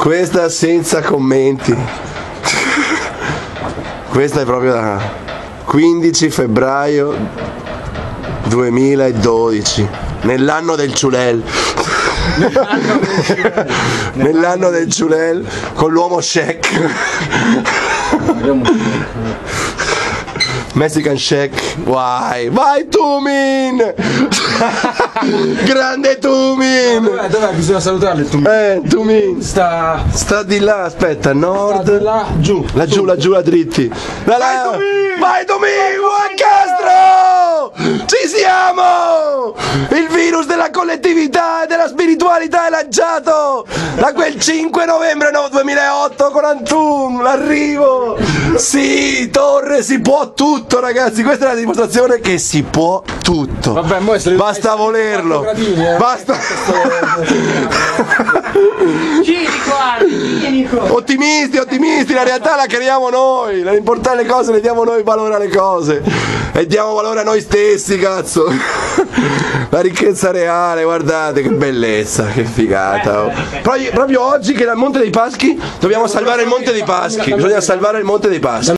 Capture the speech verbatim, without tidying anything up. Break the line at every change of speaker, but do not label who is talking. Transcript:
Questa senza commenti. Questa è proprio da quindici febbraio duemiladodici, nell'anno del Ciulel. Nell'anno del Ciulel con l'uomo Shek. Mexican Shek. Vai, vai Tumin. Grande Tumin.
Dov'è? Dov'è? Bisogna salutarli Tumin.
Eh, Tumin.
Sta...
Sta di là, aspetta, nord.
Sta di là, giù.
Laggiù, laggiù, la dritti. Da là. Vai Tumin! Vai Tumin! Buon Castro! Ci siamo! Il virus della collettività e della spiritualità è lanciato da quel cinque novembre no, duemilaotto con Antum, l'arrivo. Sì, Torre, si può tutto, ragazzi. Questa è la dimostrazione che si può tutto.
Vabbè, mo è
basta volerlo.
Gradini, eh.
Basta. Ottimisti, ottimisti, la realtà la creiamo noi. L'importante le cose le diamo noi valore alle cose. E diamo valore a noi stessi, cazzo. La ricchezza reale, guardate che bellezza, che figata. Oh. Proprio, proprio oggi che dal Monte dei Paschi dobbiamo salvare il Monte dei Paschi. Bisogna salvare il Monte dei Paschi.